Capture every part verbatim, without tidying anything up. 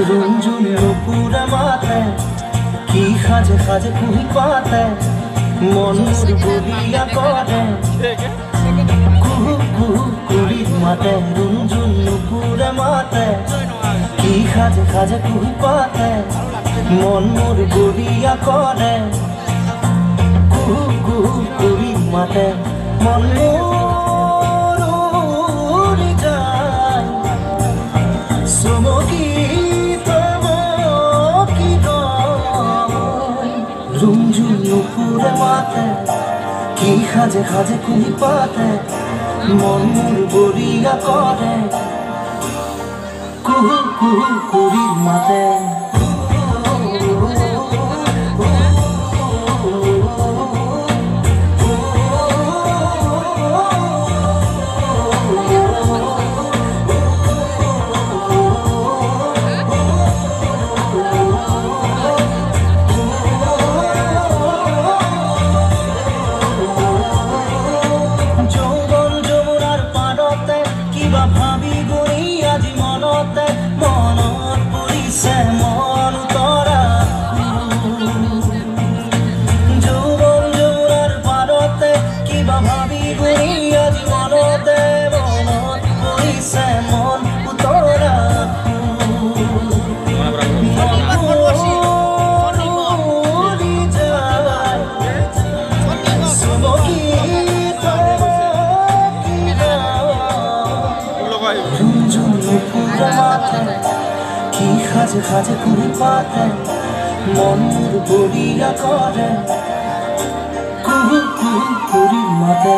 रुंझुन नुपुरे माथे की खाजे खाजे कुही पाते मन मोर बलिया करे कुहू कुहू कुड़ी माते रुंझुन नुपुरे माथे की खाजे खाजे कुही पाते मन मोर बलिया करे कुहू कुहू कुड़ी माते मन मोर उड़ी जाए सुमकी रुंझुन नुपुरे माथे की खाजे खाजे कुही पाते मन मोर बलिया करे कुहू कुहू कुड़ी माते भाभी गुणी आज मनते मनत परिसे मन तरा যৌবন যৌবনার পারতে কিবা ভাবি গুণী আজি মনতে মনত পৰিছে মন উতৰা की खाजे खाजे कुही पाते मन मोर बलिया करे कुहू कुहू कुड़ी माते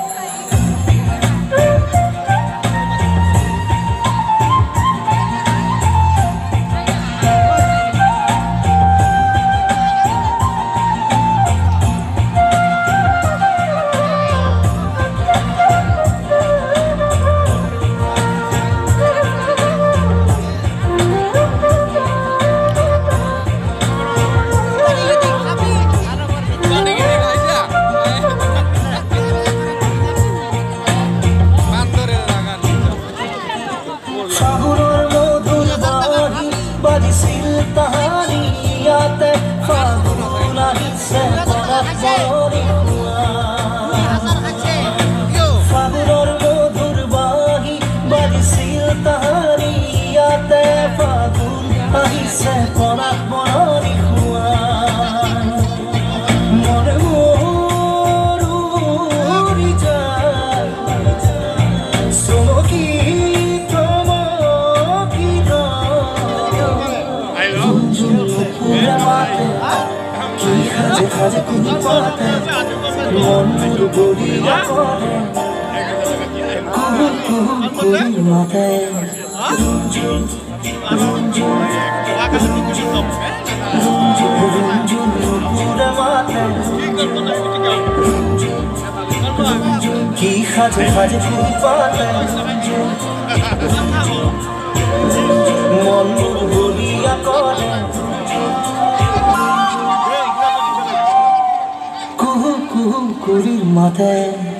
फागुनर मधुर बाही बाजिছিল তাহারি ইয়াতে ফাগুন আহিছে পৰাত বননি খুৱা মনে মোৰ উৰি যায় চমকি চমকি रुंझुन नुपुरे माथे की खाजे खाजे कुही पाते मन मोर बलिया करे कुहू कुहू कुड़ी माते रुंझुन रुंझुन रुंझुन रुंझुन नुपुरे माथे रुंझुन की खाजे खाजे कुही पाते मन मोर बलिया करे कुहू कुहू कुड़ी माते।